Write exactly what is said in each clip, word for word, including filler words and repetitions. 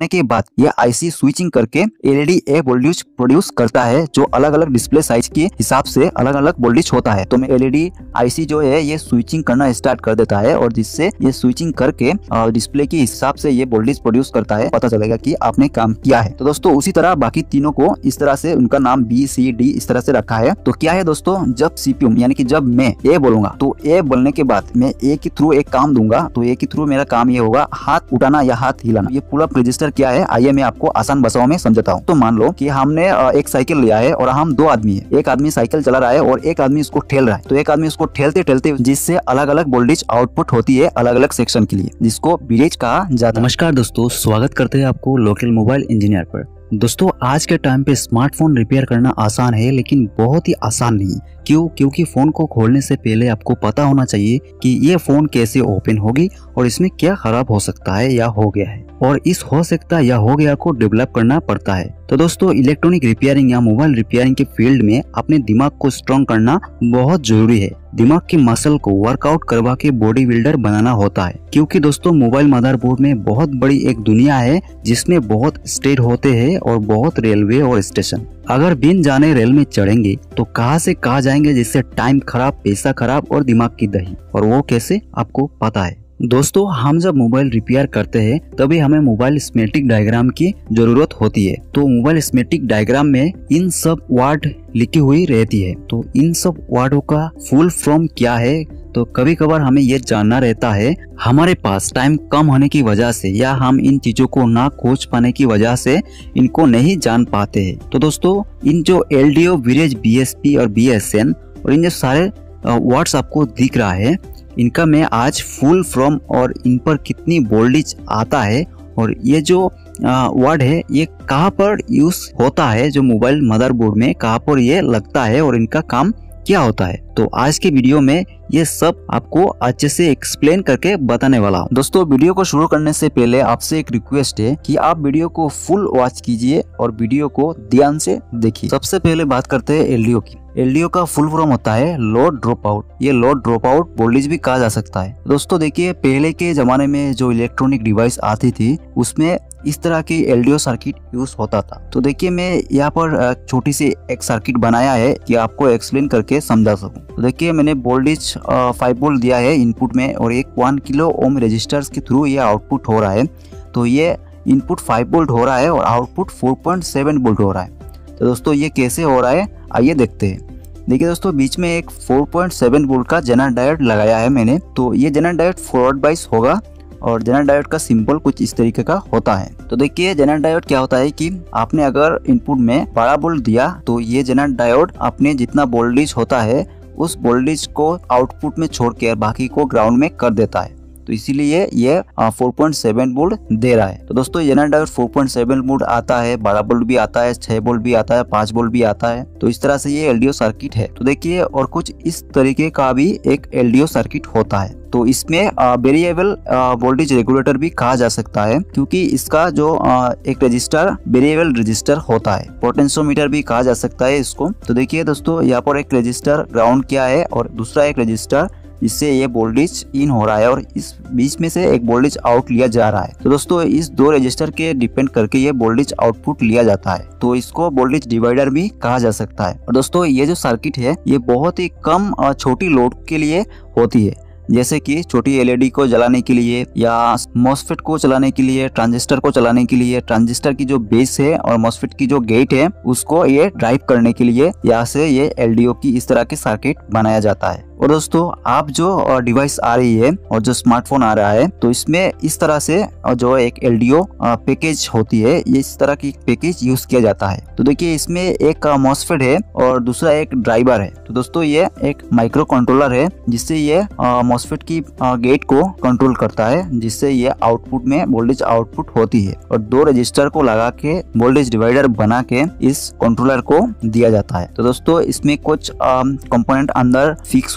के बाद ये आईसी स्विचिंग करके एलईडी ए वोल्टेज प्रोड्यूस करता है, जो अलग अलग डिस्प्ले साइज के हिसाब से अलग अलग वोल्टेज होता है। तो एलईडी आईसी जो है ये स्विचिंग करना स्टार्ट कर देता है और जिससे ये स्विचिंग करके डिस्प्ले के हिसाब से ये वोल्टेज प्रोड्यूस करता है, पता चलेगा कि आपने काम किया है। तो दोस्तों उसी तरह बाकी तीनों को इस तरह से उनका नाम बी सी डी इस तरह से रखा है। तो क्या है दोस्तों, जब सीपीयू यानी कि जब मैं ए बोलूंगा तो ए बोलने के बाद मैं ए के थ्रू एक काम दूंगा, तो ए के थ्रू मेरा काम ये होगा हाथ उठाना या हाथ हिलाना। ये पूरा रजिस्टर क्या है, आइए मैं आपको आसान भाषाओं में समझाता हूँ। तो मान लो कि हमने एक साइकिल लिया है और हम दो आदमी है, एक आदमी साइकिल चला रहा है और एक आदमी इसको ठेल रहा है। तो एक आदमी इसको ठेलते ठेलते जिससे अलग अलग वोल्टेज आउटपुट होती है अलग अलग सेक्शन के लिए, जिसको विलेज कहा जाता है। नमस्कार दोस्तों, स्वागत करते हैं आपको लोकल मोबाइल इंजीनियर पर। दोस्तों आज के टाइम पे स्मार्टफोन रिपेयर करना आसान है, लेकिन बहुत ही आसान नहीं। क्यों? क्योंकि फोन को खोलने से पहले आपको पता होना चाहिए कि ये फोन कैसे ओपन होगी और इसमें क्या खराब हो सकता है या हो गया है, और इस हो सकता या हो गया को डेवलप करना पड़ता है। तो दोस्तों इलेक्ट्रॉनिक रिपेयरिंग या मोबाइल रिपेयरिंग के फील्ड में अपने दिमाग को स्ट्रॉन्ग करना बहुत जरूरी है। दिमाग की मसल को वर्कआउट करवा के बॉडी बिल्डर बनाना होता है, क्योंकि दोस्तों मोबाइल मदरबोर्ड में बहुत बड़ी एक दुनिया है जिसमें बहुत स्टेट होते हैं और बहुत रेलवे और स्टेशन। अगर बिन जाने रेल में चढ़ेंगे तो कहां से कहां जाएंगे, जिससे टाइम खराब, पैसा खराब और दिमाग की दही, और वो कैसे आपको पता है। दोस्तों हम जब मोबाइल रिपेयर करते हैं तभी हमें मोबाइल स्कीमेटिक डायग्राम की जरूरत होती है। तो मोबाइल स्कीमेटिक डायग्राम में इन सब वर्ड लिखी हुई रहती है। तो इन सब वर्डों का फुल फॉर्म क्या है, तो कभी कभार हमें ये जानना रहता है। हमारे पास टाइम कम होने की वजह से या हम इन चीजों को ना खोज पाने की वजह से इनको नहीं जान पाते हैं। तो दोस्तों इन जो एलडीओ, विलेज, बीएसपी और बीएसएन और इन जो सारे वर्ड्स आपको दिख रहा है, इनका मैं आज फुल फॉर्म और इन पर कितनी वोल्टेज आता है और ये जो वर्ड है ये कहाँ पर यूज होता है, जो मोबाइल मदरबोर्ड में कहाँ पर ये लगता है और इनका काम क्या होता है, तो आज के वीडियो में ये सब आपको अच्छे से एक्सप्लेन करके बताने वाला हूँ। दोस्तों वीडियो को शुरू करने से पहले आपसे एक रिक्वेस्ट है कि आप वीडियो को फुल वॉच कीजिए और वीडियो को ध्यान से देखिए। सबसे पहले बात करते हैं एलडीओ की। एलडीओ का फुल फॉर्म होता है लोड ड्रॉप आउट। ये लोड ड्रॉप आउट वोल्टेज भी कहा जा सकता है। दोस्तों देखिए पहले के जमाने में जो इलेक्ट्रॉनिक डिवाइस आती थी उसमें इस तरह की एलडीओ सर्किट यूज होता था। तो देखिए मैं यहाँ पर छोटी सी एक सर्किट बनाया है कि आपको एक्सप्लेन करके समझा सकूं। तो देखिए मैंने वोल्टेज फाइव वोल्ट दिया है इनपुट में और एक वन किलो ओम रेजिस्टर्स के थ्रू ये आउटपुट हो रहा है। तो ये इनपुट फाइव वोल्ट हो रहा है और output four point seven volt हो रहा है। तो दोस्तों ये कैसे हो रहा है आइए देखते हैं। देखिए दोस्तों बीच में एक फोर पॉइंट सेवन वोल्ट का जेनर डायोड लगाया है मैंने। तो ये जेनर डायोड फॉरवर्ड बाइस होगा और जेनर डायोड का सिंबल कुछ इस तरीके का होता है। तो देखिए जेनर डायोड क्या होता है कि आपने अगर इनपुट में बारह वोल्ट दिया तो ये जेनर डायोड अपने जितना वोल्टेज होता है उस वोल्टेज को आउटपुट में छोड़ के बाकी को ग्राउंड में कर देता है। तो इसीलिए ये फोर पॉइंट सेवन वोल्ट दे रहा है। तो दोस्तों Zener diode four point seven volt आता है, बारह वोल्ट भी आता है, छह वोल्ट भी आता है, पाँच वोल्ट भी आता है। तो इस तरह से ये एलडीओ सर्किट है। तो देखिए और कुछ इस तरीके का भी एक एलडीओ सर्किट होता है। तो इसमें वेरिएबल वोल्टेज रेगुलेटर भी कहा जा सकता है, क्योंकि इसका जो आ, एक रजिस्टर वेरिएबल रजिस्टर होता है। पोटेंशियोमीटर भी कहा जा सकता है इसको। तो देखिए दोस्तों यहाँ पर एक रजिस्टर ग्राउंड किया है और दूसरा एक रजिस्टर जिससे ये वोल्टेज इन हो रहा है और इस बीच में से एक वोल्टेज आउट लिया जा रहा है। तो दोस्तों इस दो रजिस्टर के डिपेंड करके ये वोल्टेज आउटपुट लिया जाता है। तो इसको वोल्टेज डिवाइडर भी कहा जा सकता है। और दोस्तों ये जो सर्किट है ये बहुत ही कम छोटी लोड के लिए होती है, जैसे कि छोटी एलईडी को जलाने के लिए या मॉसफेट को चलाने के लिए, ट्रांजिस्टर को चलाने के लिए, ट्रांजिस्टर की जो बेस है और मॉसफेट की जो गेट है उसको ये ड्राइव करने के लिए यहाँ से ये एलडीओ की इस तरह की सर्किट बनाया जाता है। और दोस्तों आप जो डिवाइस आ रही है और जो स्मार्टफोन आ रहा है तो इसमें इस तरह से जो एक एलडीओ पैकेज होती है, ये इस तरह की पैकेज यूज किया जाता है। तो देखिए इसमें एक मॉसफेट है और दूसरा एक ड्राइवर है। तो दोस्तों ये एक माइक्रो कंट्रोलर है जिससे ये मॉसफेट की गेट को कंट्रोल करता है, जिससे ये आउटपुट में वोल्टेज आउटपुट होती है और दो रजिस्टर को लगा के वोल्टेज डिवाइडर बना के इस कंट्रोलर को दिया जाता है। तो दोस्तों इसमें कुछ कंपोनेंट अंदर फिक्स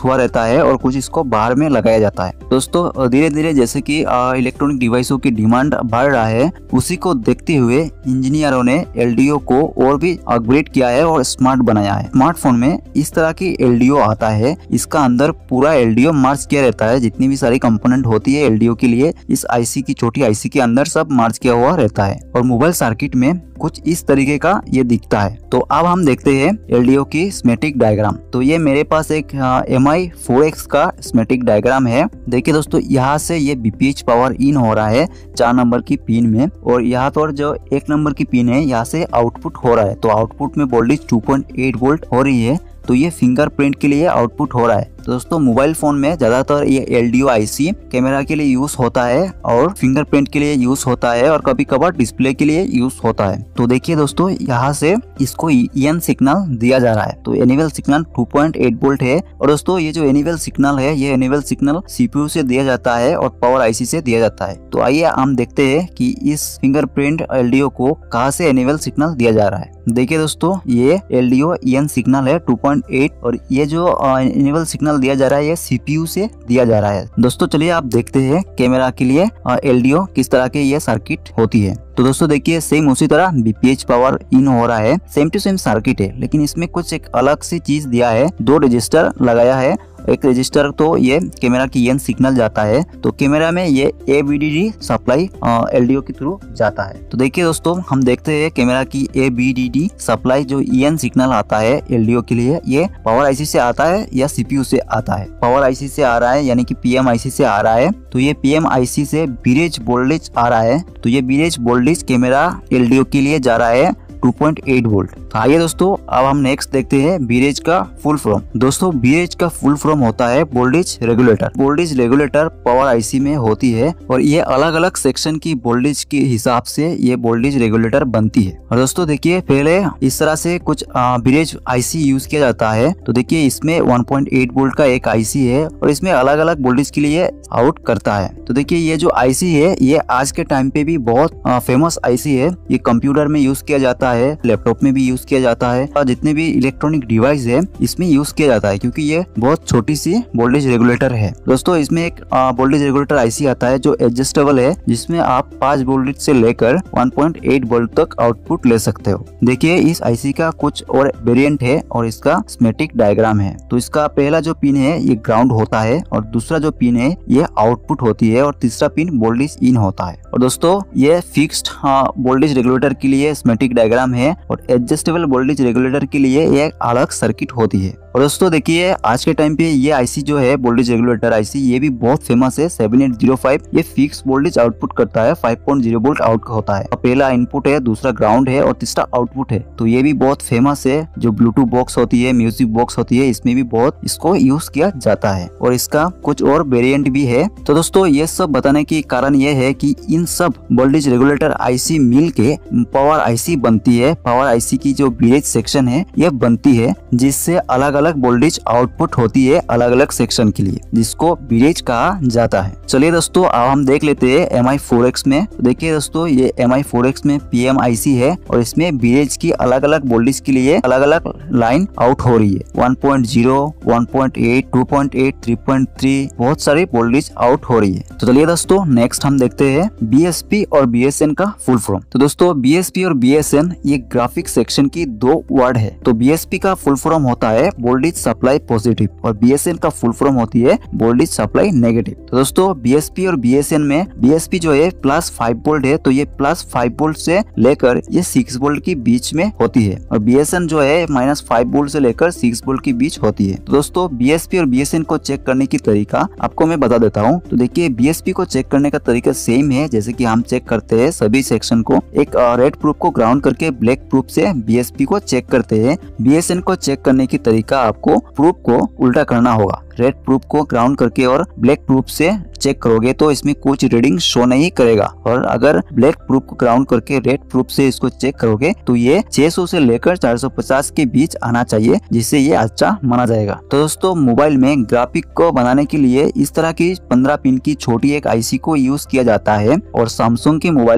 हुआ रहता है और कुछ इसको बाहर में लगाया जाता है। दोस्तों धीरे धीरे जैसे कि इलेक्ट्रॉनिक डिवाइसों की डिमांड बढ़ रहा है, उसी को देखते हुए इंजीनियरों ने एलडीओ को और भी अपग्रेड किया है और स्मार्ट बनाया है। स्मार्टफोन में इस तरह की एलडीओ आता है, इसका अंदर पूरा एलडीओ मार्च किया रहता है। जितनी भी सारी कंपोनेंट होती है एलडीओ के लिए इस आईसी की छोटी आईसी के अंदर सब मार्च किया हुआ रहता है और मोबाइल सर्किट में कुछ इस तरीके का ये दिखता है। तो अब हम देखते हैं एलडीओ की स्कीमेटिक डायग्राम। तो ये मेरे पास एक एम आई फोर एक्स का स्कीमेटिक डायग्राम है। देखिए दोस्तों, यहाँ से ये बीपीएच पावर इन हो रहा है चार नंबर की पिन में और यहाँ पर जो एक नंबर की पिन है यहाँ से आउटपुट हो रहा है। तो आउटपुट में voltage two point eight volt हो रही है। तो ये फिंगरप्रिंट के लिए आउटपुट हो रहा है। तो दोस्तों मोबाइल फोन में ज्यादातर ये एलडीओ आईसी कैमरा के लिए यूज होता है और फिंगरप्रिंट के लिए यूज होता है और कभी कभार डिस्प्ले के लिए यूज होता है। तो देखिए दोस्तों, यहाँ से इसको एन सिग्नल दिया जा रहा है। तो enable signal two point eight volt है और दोस्तों ये जो एनेबल सिग्नल है ये एनेबल सिग्नल सीपीयू से दिया जाता है और पावर आईसी से दिया जाता है। तो आइए हम देखते हैं कि इस फिंगरप्रिंट एलडीओ को कहाँ से एनेबल सिग्नल दिया जा रहा है। देखिए दोस्तों, ये एलडीओ एन सिग्नल है टू पॉइंट एट और ये जो एनेबल सिग्नल दिया जा रहा है ये सीपीयू से दिया जा रहा है। दोस्तों चलिए आप देखते हैं कैमरा के लिए एलडीओ किस तरह के ये सर्किट होती है। तो दोस्तों देखिए सेम उसी तरह बीपीएच पावर इन हो रहा है, सेम टू सेम सर्किट है, लेकिन इसमें कुछ एक अलग सी चीज दिया है। दो रजिस्टर लगाया है, एक रजिस्टर तो ये कैमरा की एन सिग्नल जाता है तो कैमरा में ये एबीडीडी सप्लाई एलडीओ के थ्रू जाता है। तो देखिए दोस्तों, हम देखते हैं कैमरा की एबीडीडी सप्लाई जो एन सिग्नल आता है एलडीओ के लिए ये पावर आईसी से आता है या सीपीयू से आता है। पावर आईसी से आ रहा है यानी कि पीएम आईसी से आ रहा है। तो ये पीएम आईसी से बीरेज वोल्टेज आ रहा है। तो ये बीरेज वोल्टेज कैमरा एलडीओ के लिए जा रहा है टू पॉइंट एट वोल्ट। तो आइए दोस्तों अब हम नेक्स्ट देखते हैं बीरेज का फुल फॉर्म। दोस्तों बीरेज का फुल फॉर्म होता है voltage regulator. Voltage regulator power IC में होती है और ये अलग अलग सेक्शन की वोल्टेज के हिसाब से ये वोल्टेज रेगुलेटर बनती है। और दोस्तों देखिए पहले इस तरह से कुछ बीरेज आईसी यूज किया जाता है। तो देखिए इसमें वन पॉइंट एट वोल्ट का एक आईसी है और इसमें अलग अलग वोल्टेज के लिए आउट करता है। तो देखिए ये जो आईसी है ये आज के टाइम पे भी बहुत फेमस आईसी है। ये कंप्यूटर में यूज किया जाता है, लैपटॉप में भी यूज किया जाता है और जितने भी इलेक्ट्रॉनिक डिवाइस है इसमें यूज किया जाता है क्योंकि ये बहुत छोटी सी वोल्टेज रेगुलेटर है। दोस्तों इसमें एक वोल्टेज रेगुलेटर आईसी आता है जो एडजस्टेबल है, जिसमें आप पाँच वोल्टेज से लेकर वन पॉइंट एट वोल्ट तक आउटपुट ले सकते हो। देखिए इस आईसी का कुछ और वेरिएंट है और इसका स्कीमेटिक डायग्राम है। तो इसका पहला जो पिन है ये ग्राउंड होता है और दूसरा जो पिन है ये आउटपुट होती है और तीसरा पिन वोल्टेज इन होता है। और दोस्तों ये फिक्स्ड वोल्टेज रेगुलेटर के लिए स्कीमेटिक डायग्राम है और एडजस्टेबल वोल्टेज रेगुलेटर के लिए एक अलग सर्किट होती है। और दोस्तों देखिए आज के टाइम पे ये आईसी जो है वोल्टेज रेगुलेटर आईसी ये भी बहुत फेमस है सेवन एट जीरो फाइव। ये फिक्स वोल्टेज आउटपुट करता है, five point zero volt out होता है। पहला इनपुट है, दूसरा ग्राउंड है और तीसरा आउटपुट है। तो ये भी बहुत फेमस है। जो ब्लूटूथ बॉक्स होती है, म्यूजिक बॉक्स होती है, इसमें भी बहुत इसको यूज किया जाता है और इसका कुछ और वेरिएंट भी है। तो दोस्तों ये सब बताने की कारण ये है कि इन सब वोल्टेज रेगुलेटर आईसी मिल के पावर आईसी बनती है। पावर आईसी की जो बीरेज सेक्शन है ये बनती है, जिससे अलग अलग वोल्टेज आउटपुट होती है अलग अलग सेक्शन के लिए, जिसको बीरेज कहा जाता है। चलिए दोस्तों अब हम देख लेते हैं एम आई फोर एक्स में। देखिए दोस्तों ये एम आई फोर एक्स में पीएम आईसी है और इसमें बीरेज की अलग अलग वोल्टेज के लिए अलग अलग लाइन आउट हो रही है। One point zero, one point eight, two point eight, three point three बहुत सारी वोल्टेज आउट हो रही है। तो चलिए दोस्तों नेक्स्ट हम देखते हैं बीएसपी और बीएसएन का फुल फॉर्म। तो दोस्तों बीएसपी और बीएसएन ये ग्राफिक सेक्शन की दो वर्ड है। तो बीएसपी का फुल फॉर्म होता है वोल्टेज सप्लाई पॉजिटिव और बीएसएन का फुल फॉर्म होती है वोल्टेज सप्लाई नेगेटिव। तो दोस्तों बीएसपी और बीएसएन में बीएसपी जो है प्लस फाइव वोल्ट है, तो ये प्लस फाइव वोल्ट से लेकर ये सिक्स वोल्ट के बीच में होती है और बीएसएन जो है माइनस फाइव वोल्ट से लेकर सिक्स वोल्ट के बीच होती है। तो दोस्तों बीएसपी और बीएसएन को चेक करने की तरीका आपको मैं बता देता हूँ। तो देखिए बीएसपी को चेक करने का तरीका सेम है जैसे कि हम चेक करते हैं सभी सेक्शन को। एक रेड प्रूफ को ग्राउंड करके ब्लैक प्रूफ से बीएसपी को चेक करते हैं। बीएसएन को चेक करने की तरीका आपको प्रूफ को उल्टा करना होगा। रेड प्रूफ को ग्राउंड करके और ब्लैक प्रूफ से चेक करोगे तो इसमें कुछ रीडिंग शो नहीं करेगा, और अगर ब्लैक प्रूफ को ग्राउंड करके रेड प्रूफ से इसको चेक करोगे तो ये छह सौ से लेकर चार सौ पचास के बीच आना चाहिए, जिससे ये अच्छा माना जाएगा। तो दोस्तों मोबाइल में ग्राफिक को बनाने के लिए इस तरह की पंद्रह पिन की छोटी एक आईसी को यूज किया जाता है और सैमसंग के मोबाइल में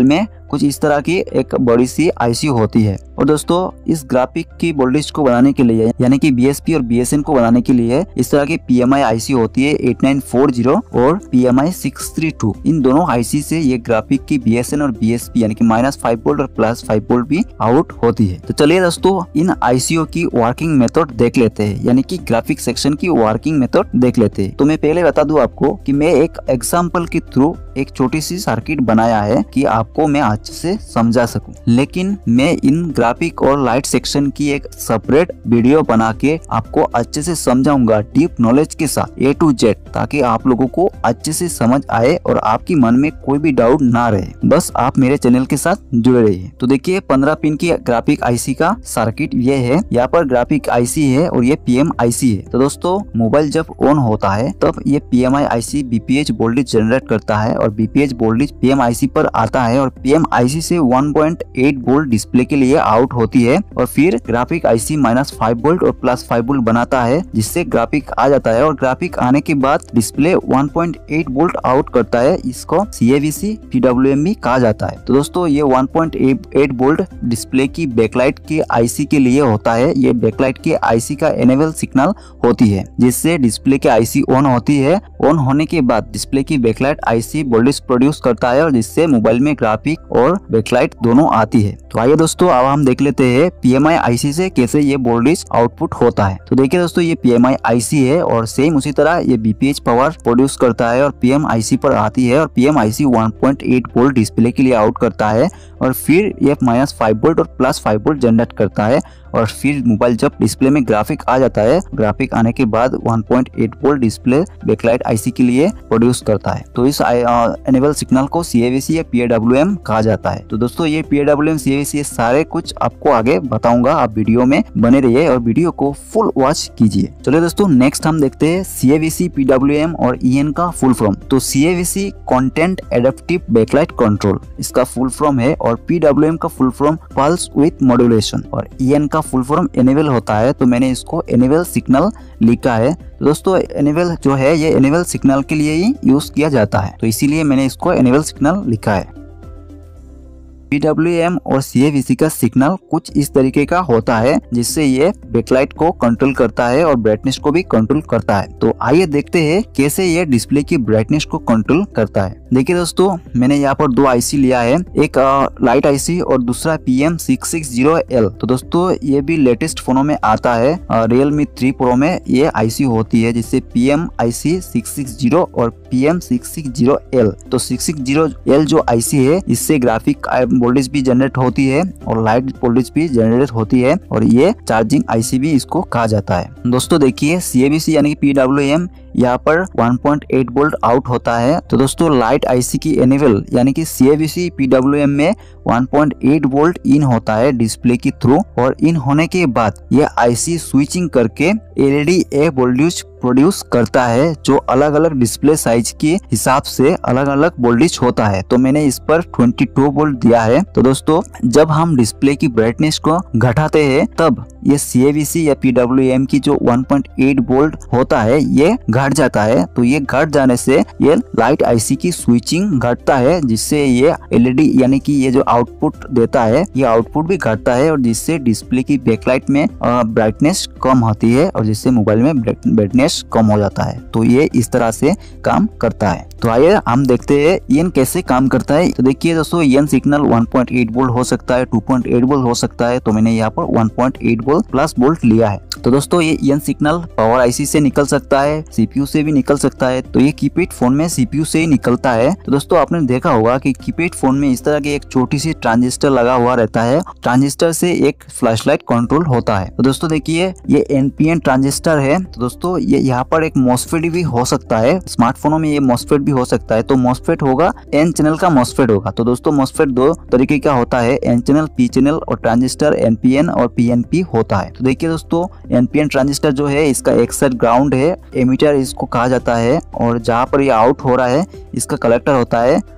कुछ इस तरह की एक बड़ी सी आईसी होती है। और दोस्तों इस ग्राफिक की वोल्टेज को बनाने के लिए यानी कि बीएसपी और बीएसएन को बनाने के लिए इस तरह की पीएमआई आईसी होती है एट नाइन फोर जीरो और पीएमआई सिक्स थ्री टू। इन दोनों आईसी से ये ग्राफिक की बीएसएन और बीएसपी यानी कि माइनस फाइव वोल्ट और प्लस फाइव वोल्ट भी आउट होती है। तो चलिए दोस्तों इन आईसीओ की वर्किंग मेथड देख लेते हैं, यानी कि ग्राफिक सेक्शन की वर्किंग मेथड देख लेते हैं। तो मैं पहले बता दूं आपको कि मैं एक एग्जाम्पल के थ्रू एक छोटी सी सर्किट बनाया है कि आपको मैं अच्छे से समझा सकूं, लेकिन मैं इन ग्राफिक और लाइट सेक्शन की एक सेपरेट वीडियो बना के आपको अच्छे से समझाऊंगा डीप नॉलेज के साथ ए टू जेड, ताकि आप लोगों को अच्छे से समझ आए और आपकी मन में कोई भी डाउट ना रहे। बस आप मेरे चैनल के साथ जुड़े रहिए। तो देखिए पंद्रह पिन की ग्राफिक आईसी का सर्किट ये है। यहाँ पर ग्राफिक आईसी है और ये पीएम आईसी है। तो दोस्तों मोबाइल जब ऑन होता है तब ये PMI IC BPH voltage generate करता है और बीपीएच वोल्टेज पीएम आईसी पर आता है और पीएम आईसी से one point eight volt display के लिए आउट होती है और फिर graphic IC minus five volt और प्लस फाइव वोल्ट बनाता है, जिससे ग्राफिक आ जाता है और ग्राफिक आने के बाद display one point eight volt out करता है। इसको सीएवीसी पीडब्ल्यूएम भी कहा जाता है। तो दोस्तों ये one point eight volt display की बैकलाइट के आईसी के लिए होता है। ये बैकलाइट के आईसी का एनेबल सिग्नल होती है, जिससे डिस्प्ले के आईसी ऑन होती है। ऑन होने के बाद डिस्प्ले की बैकलाइट आईसी वोल्टेज प्रोड्यूस करता है और जिससे मोबाइल में ग्राफिक और बैकलाइट दोनों आती है। तो आइए दोस्तों अब हम देख लेते हैं पीएमआई आईसी से कैसे ये वोल्टेज आउटपुट होता है। तो देखिए दोस्तों ये पीएमआई आईसी है और सेम उसी तरह ये बीपीएच पावर प्रोड्यूस करता है और पीएम आईसी पर आती है और PM IC one point eight volt display के लिए आउट करता है और फिर ये माइनस फाइव वोल्ट और प्लस फाइव वोल्ट जनरेट करता है और फिर मोबाइल जब डिस्प्ले में ग्राफिक आ जाता है, ग्राफिक आने के बाद one point eight volt display backlight IC के लिए प्रोड्यूस करता है। तो इस एनेबल सिग्नल को सीएवीसी या पीएडब्ल्यूएम कहा जाता है। तो दोस्तों ये पीएडब्ल्यूएम सीएवीसी सारे कुछ आपको आगे बताऊंगा, आप वीडियो में बने रहिए और वीडियो को फुल वॉच कीजिए। चलिए दोस्तों नेक्स्ट हम देखते हैं सीएवीसी पीडब्ल्यूएम और ईएन का फुल फॉर्म। तो सीएवीसी कंटेंट एडेप्टिव बैकलाइट कंट्रोल इसका फुल फॉर्म है और पीडब्ल्यूएम का full form pulse width modulation और ईएन का फुल फॉर्म एनेबल होता है। तो मैंने इसको एनेबल सिग्नल लिखा है। तो दोस्तों एनेबल जो है ये एनेबल सिग्नल के लिए ही यूज किया जाता है, तो इसीलिए मैंने इसको एनेबल सिग्नल लिखा है। पीडब्ल्यूएम और सीएवीसी का सिग्नल कुछ इस तरीके का होता है, जिससे ये बैकलाइट को कंट्रोल करता है और ब्राइटनेस को भी कंट्रोल करता है। तो आइए देखते हैं कैसे ये डिस्प्ले की ब्राइटनेस को कंट्रोल करता है। देखिए दोस्तों मैंने यहाँ पर दो आईसी लिया है, एक लाइट आईसी और दूसरा PM six six zero L. तो दोस्तों ये भी लेटेस्ट फोनों में आता है, रियलमी थ्री प्रो में ये आईसी होती है, जिससे PM IC six six zero और PM six six zero L. तो सिक्स सिक्स जीरो एल जो आईसी है इससे ग्राफिक वोल्टेज भी जनरेट होती है और लाइट वोल्टेज भी जनरेट होती है और ये चार्जिंग आईसी भी इसको कहा जाता है। दोस्तों देखिए सीएवीसी यानी कि पीडब्ल्यूएम यहाँ पर one point eight volt out होता है। तो दोस्तों लाइट आईसी की एनेबल यानी कि सीएवीसी पीडब्ल्यूएम में one point eight volt in होता है डिस्प्ले की थ्रू और इन होने के बाद ये आईसी स्विचिंग करके एलईडी ए वोल्टेज प्रोड्यूस करता है, जो अलग अलग डिस्प्ले साइज के हिसाब से अलग अलग वोल्टेज होता है। तो मैंने इस पर ट्वेंटी टू वोल्ट दिया है। तो दोस्तों जब हम डिस्प्ले की ब्राइटनेस को घटाते हैं तब ये सीएवीसी या पीडब्ल्यूएम की जो वन पॉइंट एट वोल्ट होता है ये घट जाता है। तो ये घट जाने से ये लाइट आईसी की स्विचिंग घटता है, जिससे ये एलईडी यानी कि ये जो आउटपुट देता है ये आउटपुट भी घटता है और जिससे डिस्प्ले की बैकलाइट में ब्राइटनेस कम होती है और जिससे मोबाइल में ब्राइटनेस कम हो जाता है। तो ये इस तरह से काम करता है। तो आइए हम देखते हैं ईएन कैसे काम करता है। तो देखिए दोस्तों EN signal one point eight volt हो सकता है, टू पॉइंट एट वोल्ट हो सकता है। तो मैंने यहाँ पर one point eight volt plus volt लिया है। तो दोस्तों ये ईएन सिग्नल पावर आईसी से निकल सकता है, सीपीयू से भी निकल सकता है। तो ये कीपैड फोन में सीपीयू से ही निकलता है। तो दोस्तों आपने देखा होगा कि कीपैड फोन में इस तरह की एक छोटी सी ट्रांजिस्टर लगा हुआ रहता है, ट्रांजिस्टर से एक फ्लैशलाइट कंट्रोल होता है। तो दोस्तों देखिए ये एनपीएन ट्रांजिस्टर है। तो दोस्तों ये यहाँ पर एक मॉसफेट भी हो सकता है, स्मार्टफोनों में ये मॉसफेट भी हो सकता है। तो मॉसफेट होगा एन चैनल का मॉसफेट होगा। तो दोस्तों मॉसफेट दो तरीके का होता है, एन चैनल, पी चैनल और ट्रांजिस्टर एनपीएन और पीएनपी होता है। तो देखिए दोस्तों एनपीएन ट्रांजिस्टर जो है इसका एक साइड ग्राउंड है, एमीटर इसको कहा जाता है और जहाँ पर ये आउट हो रहा है इसका कलेक्टर होता है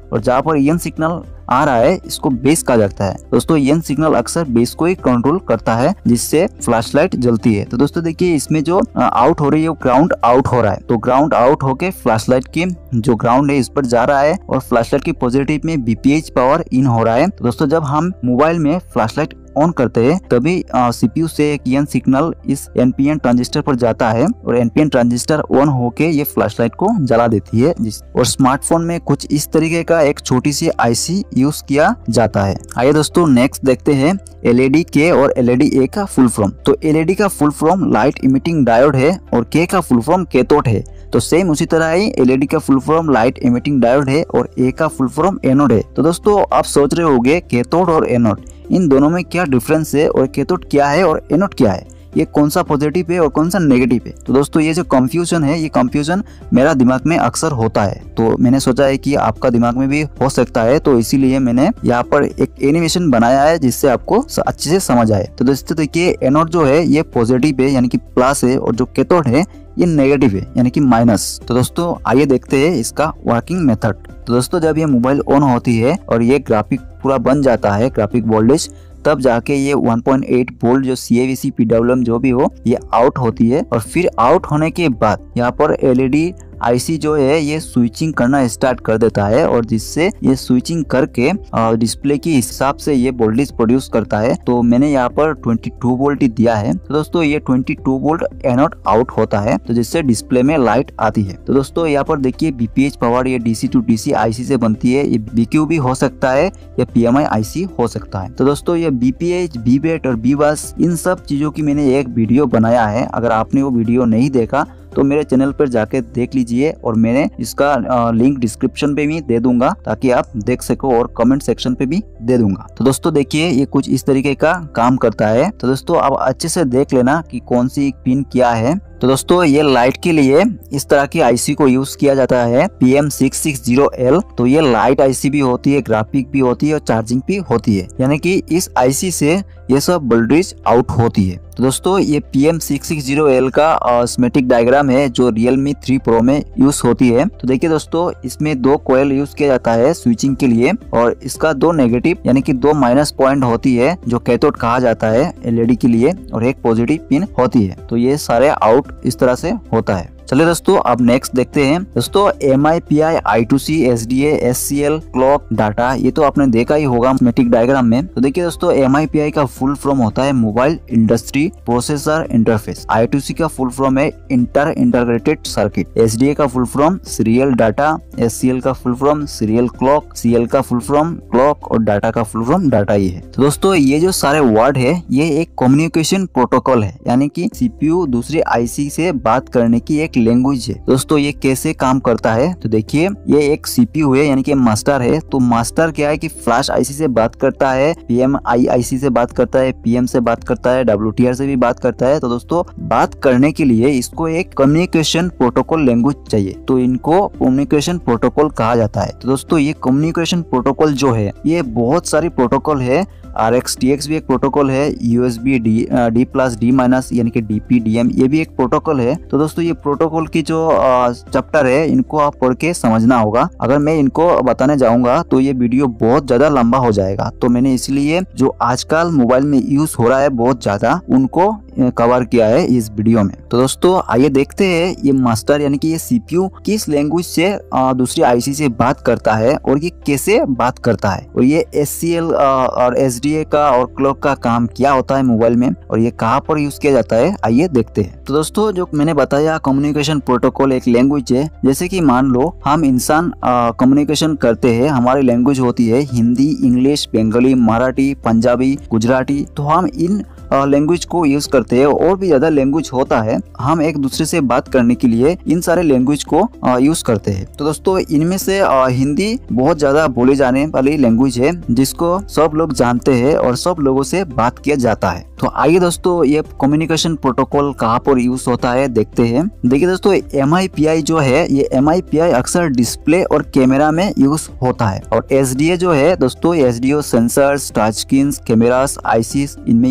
और जहाँ पर ईएन सिग्नल आ रहा है इसको बेस कहा जाता है। दोस्तों ईएन सिग्नल अक्सर बेस को ही कंट्रोल करता है जिससे फ्लैशलाइट जलती है। तो दोस्तों देखिए इसमें जो आउट हो रही है वो ग्राउंड आउट हो रहा है, तो ग्राउंड आउट होके फ्लैशलाइट की जो ग्राउंड है इस पर जा रहा है और फ्लैशलाइट की पॉजिटिव में बीपीएच पावर इन हो रहा है। तो दोस्तों जब हम मोबाइल में फ्लैशलाइट ऑन करते हैं तभी सीपीयू से एक ईएन सिग्नल इस एनपीएन ट्रांजिस्टर पर जाता है और एनपीएन ट्रांजिस्टर ऑन होके ये फ्लैशलाइट को जला देती है। जिस और स्मार्टफोन में कुछ इस तरीके का एक छोटी सी आईसी यूज किया जाता है। आइए दोस्तों नेक्स्ट देखते हैं एलईडी के और एलईडी ए का फुल फॉर्म। तो एलईडी का full form light emitting diode है और के का फुल फॉर्म कैथोड है। तो सेम उसी तरह ही एलईडी का full form light emitting diode है और ए का फुल फॉर्म एनोड है। तो दोस्तों आप सोच रहे होंगे कैथोड और एनोड इन दोनों में क्या डिफरेंस है और कैथोड क्या है और एनोड क्या है, ये कौन सा पॉजिटिव है और कौन सा नेगेटिव है। तो दोस्तों ये जो कंफ्यूजन है ये कंफ्यूजन मेरा दिमाग में अक्सर होता है, तो मैंने सोचा है कि आपका दिमाग में भी हो सकता है, तो इसीलिए मैंने यहाँ पर एक एनिमेशन बनाया है जिससे आपको अच्छे से समझ आए। तो दोस्तों देखिए एनोड जो है ये पॉजिटिव है यानी कि प्लस है और जो कैथोड है ये नेगेटिव है यानी कि माइनस। तो दोस्तों आइए देखते हैं इसका वर्किंग मेथड। तो दोस्तों जब ये मोबाइल ऑन होती है और ये ग्राफिक पूरा बन जाता है ग्राफिक वोल्टेज, तब जाके ये वन पॉइंट एट वोल्ट जो सीएवीसी पीडब्ल्यूएम जो भी हो ये आउट होती है और फिर आउट होने के बाद यहाँ पर एलईडी आईसी जो है ये स्विचिंग करना स्टार्ट कर देता है और जिससे ये स्विचिंग करके डिस्प्ले के हिसाब से ये वोल्टेज प्रोड्यूस करता है। तो मैंने यहाँ पर बाईस वोल्ट ही दिया है। तो दोस्तों ये बाईस वोल्ट एनोड आउट होता है तो जिससे डिस्प्ले में लाइट आती है। तो दोस्तों यहाँ पर देखिए बीपीएच पावर ये डीसी टू डीसी आईसी से बनती है, ये बीक्यू भी हो सकता है या पीएमआई आईसी हो सकता है। तो दोस्तों ये बीपीएच, बीबेट और बीबस इन सब चीजों की मैंने एक वीडियो बनाया है। अगर आपने वो वीडियो नहीं देखा तो मेरे चैनल पर जाके देख लीजिए और मैंने इसका लिंक डिस्क्रिप्शन पे भी दे दूंगा ताकि आप देख सको और कमेंट सेक्शन पे भी दे दूंगा। तो दोस्तों देखिए ये कुछ इस तरीके का काम करता है। तो दोस्तों आप अच्छे से देख लेना कि कौन सी पिन क्या है। तो दोस्तों ये लाइट के लिए इस तरह की आईसी को यूज किया जाता है P M six six zero L. तो ये लाइट आईसी भी होती है, ग्राफिक भी होती है और चार्जिंग भी होती है, यानी कि इस आईसी से ये सब वोल्टेज आउट होती है। तो दोस्तों ये P M six six zero L का स्कीमेटिक डायग्राम है जो रियलमी थ्री प्रो में यूज होती है। तो देखिए दोस्तों इसमें दो कॉइल यूज किया जाता है स्विचिंग के लिए और इसका दो नेगेटिव यानी कि दो माइनस पॉइंट होती है जो कैथोड कहा जाता है एलईडी के लिए और एक पॉजिटिव पिन होती है। तो ये सारे आउट इस तरह से होता है। चलिए दोस्तों अब नेक्स्ट देखते हैं। दोस्तों M I P I, I two C, S D A, S C L, clock, data ये तो आपने देखा ही होगा स्कीमेटिक डायग्राम में। तो देखिए दोस्तों एम आई पी आई का फुल फॉर्म होता है mobile industry processor interface. I two C का फुल फॉर्म है inter integrated circuit. S D A का full form serial data. S C L का full form serial clock. C L का full form clock और data का full form data ही है। तो दोस्तों ये जो सारे वर्ड है ये एक कम्युनिकेशन प्रोटोकॉल है, यानी कि सीपीयू दूसरी आईसी से बात करने की एक लैंग्वेज है। दोस्तों ये कैसे काम करता है तो देखिए ये एक सीपीयू है यानी कि मास्टर है। तो मास्टर क्या है कि फ्लैश आईसी से बात करता है, पीएमआई आईसी से बात करता है, पीएम से बात करता है, डब्ल्यूटीआर से भी बात करता है। तो दोस्तों बात करने के लिए इसको एक कम्युनिकेशन प्रोटोकॉल लैंग्वेज चाहिए, तो इनको कम्युनिकेशन प्रोटोकॉल कहा जाता है। तो दोस्तों ये कम्युनिकेशन प्रोटोकॉल जो है ये बहुत सारी प्रोटोकॉल है। आर एक्स टी एक्स भी एक प्रोटोकॉल है, USB D D plus D minus यानी कि डीपी डीएम ये भी एक प्रोटोकॉल है। तो दोस्तों ये प्रोटोकॉल की जो चैप्टर है इनको आप पढ़ के समझना होगा। अगर मैं इनको बताने जाऊंगा तो ये वीडियो बहुत ज्यादा लंबा हो जाएगा, तो मैंने इसलिए जो आजकल मोबाइल में यूज हो रहा है बहुत ज्यादा उनको कवर किया है इस वीडियो में। तो दोस्तों आइए देखते हैं ये मास्टर यानी कि ये सीपीयू किस लैंग्वेज से दूसरी आईसी से बात करता है और ये कैसे बात करता है और ये एससीएल और एसडीए का और क्लॉक का काम क्या होता है मोबाइल में और ये कहाँ पर यूज किया जाता है, आइए देखते हैं। तो दोस्तों जो मैंने बताया कम्युनिकेशन प्रोटोकॉल एक लैंग्वेज है। जैसे कि मान लो हम इंसान कम्युनिकेशन करते हैं, हमारी लैंग्वेज होती है हिंदी, इंग्लिश, बंगाली, मराठी, पंजाबी, गुजराती। तो हम इन लैंग्वेज को यूज करते हैं, और भी ज्यादा लैंग्वेज होता है। हम एक दूसरे से बात करने के लिए इन सारे लैंग्वेज को यूज करते हैं। तो दोस्तों इनमें से हिंदी बहुत ज्यादा बोले जाने वाली लैंग्वेज है जिसको सब लोग जानते हैं और सब लोगों से बात किया जाता है। तो आइए दोस्तों ये कम्युनिकेशन प्रोटोकॉल कहाँ पर यूज होता है देखते हैं। देखिए दोस्तों एम आई पी आई जो है ये एम आई पी आई अक्सर डिस्प्ले और कैमरा में यूज होता है, और एस डी ए जो है दोस्तों S D O sensors, touch screen, cameras, ICs इनमें यूज होती है।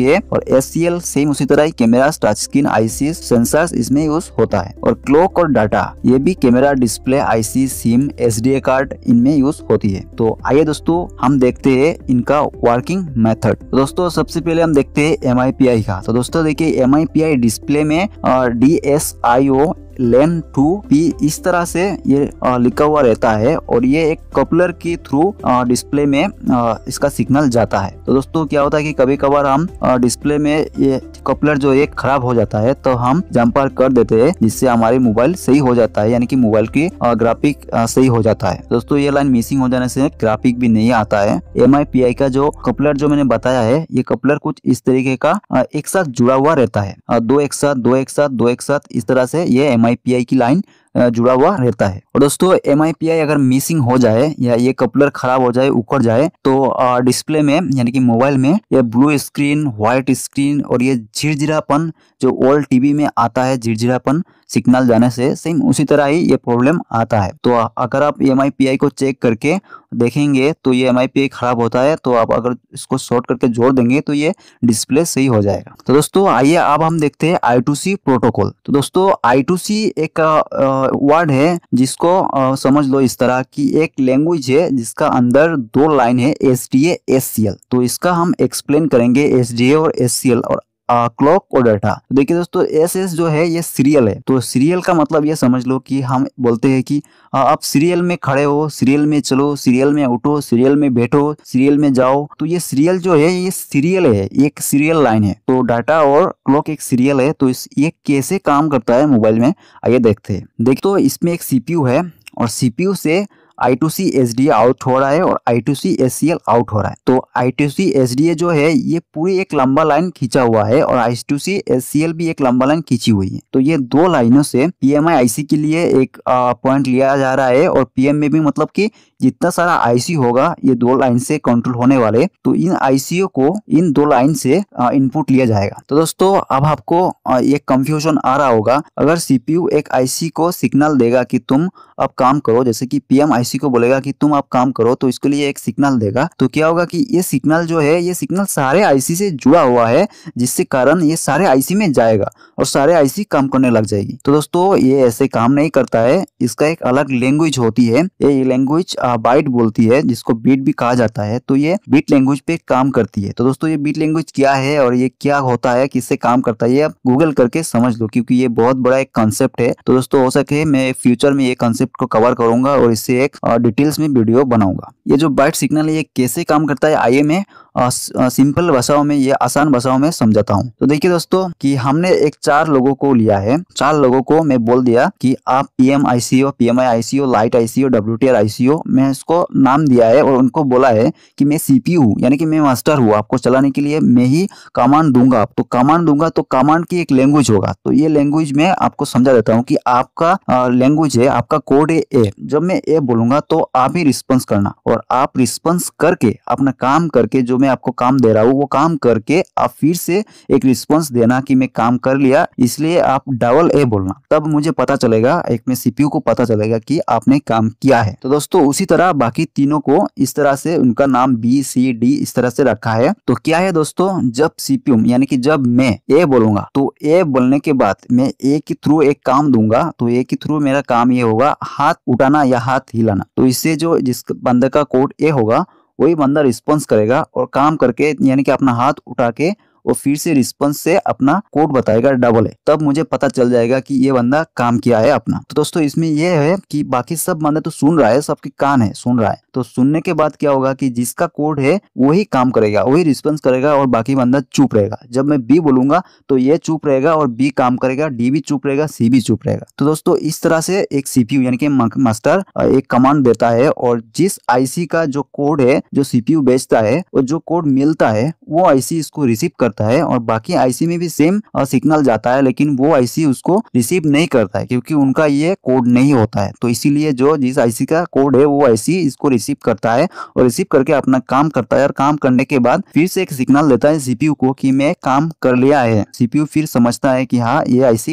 है। और एस सी एल सेम उसी तरह ही camera, touch screen, IC, sensors इसमें यूज होता है। और क्लॉक और डाटा ये भी camera, display, IC, SIM, SDA card इनमें यूज होती है। तो आइए दोस्तों हम देखते हैं इनका वर्किंग मेथड। तो दोस्तों सबसे पहले हम देखते हैं एम आई पी आई का। तो दोस्तों देखिए M I P I display में D S I O lane two P इस तरह से ये लिखा हुआ रहता है और ये एक कपलर के थ्रू डिस्प्ले में आ, इसका सिग्नल जाता है। तो दोस्तों क्या होता है कि कभी कभार हम डिस्प्ले में ये कपलर जो है खराब हो जाता है तो हम जम्पर कर देते हैं, जिससे हमारी मोबाइल सही हो जाता है, यानी कि मोबाइल की ग्राफिक सही हो जाता है। दोस्तों ये लाइन मिसिंग हो जाने से ग्राफिक भी नहीं आता है। एम आई पी आई का जो कपलर जो मैंने बताया है, ये कपलर कुछ इस तरीके का एक साथ जुड़ा हुआ रहता है, दो एक साथ दो एक साथ दो एक साथ इस तरह से ये एम आई पी आई की लाइन जुड़ा हुआ रहता है। और दोस्तों एम आई पी आई अगर मिसिंग हो जाए या ये कपलर खराब हो जाए, उखड़ जाए, तो डिस्प्ले में यानी कि मोबाइल में ये ब्लू स्क्रीन, व्हाइट स्क्रीन और ये झिरझिरापन जो ओल्ड टीवी में आता है, झिरझिरापन सिग्नल जाने से, सेम उसी तरह ही ये प्रॉब्लम आता है। तो अगर आप एम आई पी आई को चेक करके देखेंगे तो ये एम आई पी आई खराब होता है, तो आप अगर इसको शॉर्ट करके जोड़ देंगे तो ये डिस्प्ले सही हो जाएगा। तो दोस्तों आइए अब हम देखते हैं आई टू सी प्रोटोकॉल। तो दोस्तों आई टू सी एक वर्ड है जिसको आ, समझ लो इस तरह की एक लैंग्वेज है जिसका अंदर दो लाइन है, S D A, S C L. तो इसका हम एक्सप्लेन करेंगे एस डी ए और एस सी एल और क्लॉक और डाटा। देखिए दोस्तों एस एस जो है ये सीरियल है। तो सीरियल का मतलब ये समझ लो कि हम बोलते हैं कि आ, आप सीरियल में खड़े हो, सीरियल में चलो, सीरियल में उठो, सीरियल में बैठो, सीरियल में जाओ। तो ये सीरियल जो है ये सीरियल है, एक सीरियल लाइन है। तो डाटा और क्लॉक एक सीरियल है। तो इस ये कैसे काम करता है मोबाइल में, आइए देखते हैं। देखिए तो इसमें एक सीपीयू है और सीपीयू से I two C S D A out हो रहा है और I two C S C L out हो रहा है। तो I two C S D A जो है ये पूरी एक लंबा लाइन खींचा हुआ है और I two C S C L भी एक लंबा लाइन खींची हुई है। तो ये दो लाइनों से पी एम आई आई सी के लिए एक पॉइंट लिया जा रहा है और पी एम में भी मतलब कि जितना सारा आईसी होगा ये दो लाइन से कंट्रोल होने वाले, तो इन आईसीओ को इन दो लाइन से इनपुट लिया जाएगा। तो दोस्तों अब आपको ये कंफ्यूजन आ रहा होगा, अगर सीपीयू एक आईसी को सिग्नल देगा कि तुम अब काम करो, जैसे कि पीएम आईसी को बोलेगा कि तुम अब काम करो, तो इसके लिए एक सिग्नल देगा। तो क्या होगा कि ये सिग्नल जो है ये सिग्नल सारे आईसी से जुड़ा हुआ है, जिससे कारण ये सारे आईसी में जाएगा और सारे आईसी काम करने लग जाएगी। तो दोस्तों ये ऐसे काम नहीं करता है, इसका एक अलग लैंग्वेज होती है। ये लैंग्वेज बाइट बोलती है, जिसको बीट भी कहा जाता है। तो ये बीट लैंग्वेज पे काम करती है। तो दोस्तों ये बीट लैंग्वेज क्या है और ये क्या होता है, किससे काम करता है, ये आप गूगल करके समझ लो, क्योंकि ये बहुत बड़ा एक कॉन्सेप्ट है। तो दोस्तों हो सके मैं फ्यूचर में ये कॉन्सेप्ट को कवर करूंगा और इससे एक डिटेल्स में वीडियो बनाऊंगा। ये जो बाइट सिग्नल है ये कैसे काम करता है, आइए मैं सिंपल भाषाओं में, ये आसान भाषाओं में समझाता हूँ। तो देखिए दोस्तों कि हमने एक चार लोगों को लिया है, चार लोगों को मैं बोल दिया कि आप पीएम आईसीओ, पीएमआई आईसीओ, लाइट आईसीओ, डब्ल्यूटीआर आईसीओ, मैं इसको नाम दिया है और उनको बोला है कि मैं सीपीयू यानी कि मैं मास्टर हूँ, आपको चलाने के लिए मैं ही कमांड दूंगा। तो कमांड दूंगा तो कमांड की एक लैंग्वेज होगा। तो ये लैंग्वेज में आपको समझा देता हूँ कि आपका लैंग्वेज है, आपका कोड है ए। जब मैं ए बोलूंगा तो आप ही रिस्पॉन्स करना और आप रिस्पॉन्स करके अपना काम करके, जो मैं आपको काम दे रहा हूँ वो काम करके आप फिर से एक रिस्पॉन्स देना कि मैं काम कर लिया, इसलिए आप डबल ए बोलना। तब मुझे पता चलेगा, एक में सीपीयू को पता चलेगा कि आपने काम किया है। तो दोस्तों उसी तरह बाकी तीनों को इस तरह से उनका नाम बी सी डी इस तरह से रखा है। तो क्या है दोस्तों, जब सीपीयू यानी कि जब मैं ए बोलूंगा तो ए बोलने के बाद मैं ए के थ्रू एक काम दूंगा। तो ए के थ्रू मेरा काम ये होगा हाथ उठाना या हाथ हिलाना। तो इससे जो जिस बंदे का कोड ए होगा वही बंदा रिस्पॉन्स करेगा और काम करके यानी कि अपना हाथ उठा के और फिर से रिस्पॉन्स से अपना कोड बताएगा डबल है। तब मुझे पता चल जाएगा कि ये बंदा काम किया है अपना। तो दोस्तों इसमें यह है कि बाकी सब बंदा तो सुन रहा है, सबके कान है, सुन रहा है। तो सुनने के बाद क्या होगा कि जिसका कोड है वही काम करेगा, वही रिस्पॉन्स करेगा और बाकी बंदा चुप रहेगा। जब मैं बी बोलूंगा तो ये चुप रहेगा और बी काम करेगा, डी भी चुप रहेगा, सी भी चुप रहेगा। तो दोस्तों इस तरह से एक सीपीयू यानी कि मास्टर एक कमांड देता है और जिस आईसी का जो कोड है जो सीपीयू बेचता है और जो कोड मिलता है वो आईसी इसको रिसीव करता है और बाकी आईसी में भी सेम सिग्नल जाता है, लेकिन वो आईसी उसको रिसीव नहीं करता है क्योंकि उनका ये कोड नहीं होता है। तो इसीलिए जो जिस आईसी का कोड है वो आईसी इसको रिसीव करता है और रिसीव करके अपना काम करता है और काम करने के बाद फिर से एक सिग्नल देता है सीपीयू को कि मैं काम कर लिया है। सीपीयू फिर समझता है कि हाँ ये आईसी काम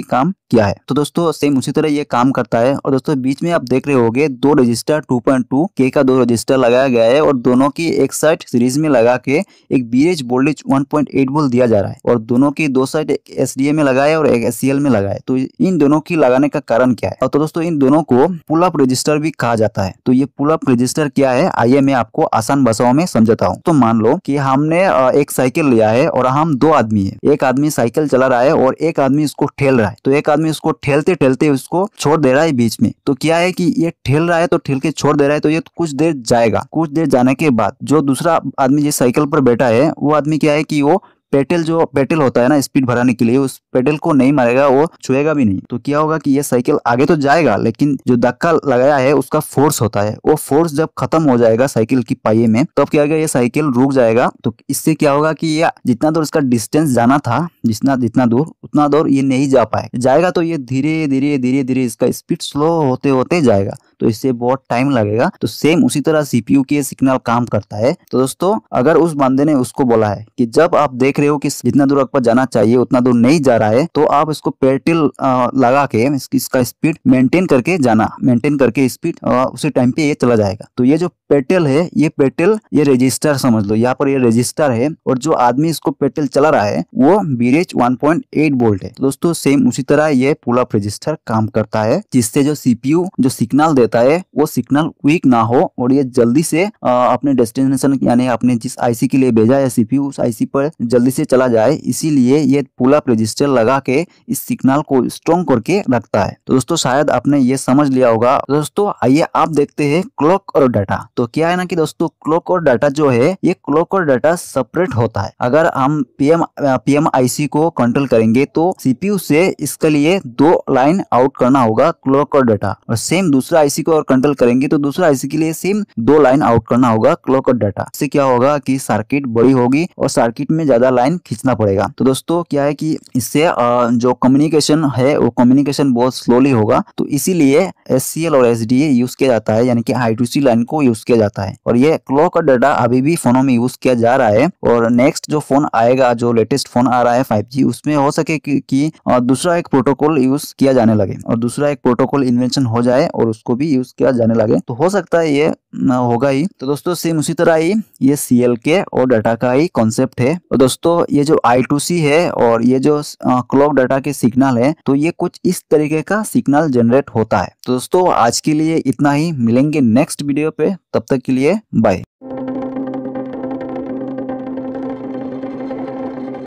क्या है। तो दोस्तों सेम उसी तरह ये काम करता है। और दोस्तों बीच में आप देख रहे होगे दो रजिस्टर टू पॉइंट टू के का दो रजिस्टर लगाया गया है और दोनों की एक साइड सीरीज में लगा के एक BH voltage one point eight volt दिया जा रहा है और दोनों की दो साइड एक एसडीए में लगाए और एक एससीएल में लगाए। तो इन दोनों की लगाने का कारण क्या है? और तो दोस्तों इन दोनों को पुल अप रजिस्टर भी कहा जाता है। तो ये पुल अप रजिस्टर क्या है, आइए मैं आपको आसान भाषाओं में समझाता हूँ। तो मान लो कि हमने एक साइकिल लिया है और हम दो आदमी है, एक आदमी साइकिल चला रहा है और एक आदमी इसको ठेल रहा है। तो एक आदमी उसको ठेलते ठेलते उसको छोड़ दे रहा है बीच में। तो क्या है कि ये ठेल रहा है तो ठेल के छोड़ दे रहा है, तो ये कुछ देर जाएगा। कुछ देर जाने के बाद जो दूसरा आदमी जिस साइकिल पर बैठा है वो आदमी क्या है कि वो पेडल जो पेडल होता है ना स्पीड बढ़ाने के लिए, उस पेडल को नहीं मारेगा, वो छुएगा भी नहीं। तो क्या होगा कि ये साइकिल आगे तो जाएगा लेकिन जो धक्का लगाया है उसका फोर्स होता है, वो फोर्स जब खत्म हो जाएगा साइकिल की पहिए में तब क्या होगा, ये साइकिल रुक जाएगा। तो इससे क्या होगा कि ये जितना दूर इसका डिस्टेंस जाना था, जितना जितना दूर उतना दूर ये नहीं जा पाए जाएगा। तो ये धीरे धीरे धीरे धीरे इसका स्पीड स्लो होते होते जाएगा। तो इससे बहुत टाइम लगेगा। तो सेम उसी तरह सीपीयू के सिग्नल काम करता है। तो दोस्तों अगर उस बंदे ने उसको बोला है कि जब आप देख रहे हो कि जितना दूर आपको जाना चाहिए उतना दूर नहीं जा रहा है, तो आप इसको पेडल लगा के इसका स्पीड मेंटेन करके जाना, मेंटेन करके स्पीड उसी टाइम पे ये चला जाएगा। तो ये जो पेडल है, ये पेडल ये रजिस्टर समझ लो, यहाँ पर ये रजिस्टर है और जो आदमी इसको पेडल चला रहा है वो BH one point eight volt है। तो दोस्तों सेम उसी तरह ये पुल अप रजिस्टर काम करता है, जिससे जो सीपीयू जो सिग्नल देता है वो सिग्नल वीक ना हो और ये जल्दी से आ, अपने डेस्टिनेशन यानी आपने जिस आईसी के लिए भेजा है सीपीयू उस आईसी पर जल्दी से चला जाए। इसीलिए ये पुल अप रजिस्टर लगा के इस सिग्नल को स्ट्रॉन्ग करके रखता है। तो दोस्तों शायद आपने ये समझ लिया होगा। दोस्तों आइए आप देखते हैं क्लॉक और डाटा। तो क्या है ना कि दोस्तों क्लॉक और डाटा जो है, ये क्लॉक और डाटा सेपरेट होता है। अगर हम पीएम पीएम आईसी को कंट्रोल करेंगे तो सीपीयू से इसके लिए दो लाइन आउट करना होगा क्लॉक और डाटा, और सेम दूसरा आईसी को और कंट्रोल करेंगे तो दूसरा आईसी के लिए सेम दो लाइन आउट करना होगा क्लॉक और डाटा। इससे क्या होगा कि सर्किट बड़ी होगी और सर्किट में ज्यादा लाइन खींचना पड़ेगा। तो दोस्तों क्या है कि इससे जो कम्युनिकेशन है वो कम्युनिकेशन बहुत स्लोली होगा। तो इसीलिए एससीएल और एसडीए यूज किया जाता है, यानी कि आई टू सी लाइन को यूज किया जाता है। और ये क्लॉक और डाटा अभी भी फोनों में यूज किया जा रहा है। और नेक्स्ट जो फोन आएगा, जो लेटेस्ट फोन आ रहा है फाइव जी, उसमें हो सके कि, कि दूसरा एक प्रोटोकॉल यूज किया जाने लगे और दूसरा एक प्रोटोकॉल इन्वेंशन हो जाए और उसको भी यूज किया जाने लगे। तो हो सकता है ये होगा ही। तो दोस्तों सेम उसी तरह ही ये सीएल के और डाटा का ही कॉन्सेप्ट है। तो दोस्तों ये जो आई टू सी है और ये जो क्लॉक डाटा के सिग्नल है, तो ये कुछ इस तरीके का सिग्नल जनरेट होता है। तो दोस्तों आज के लिए इतना ही, मिलेंगे नेक्स्ट वीडियो पे, तब तक के लिए बाय।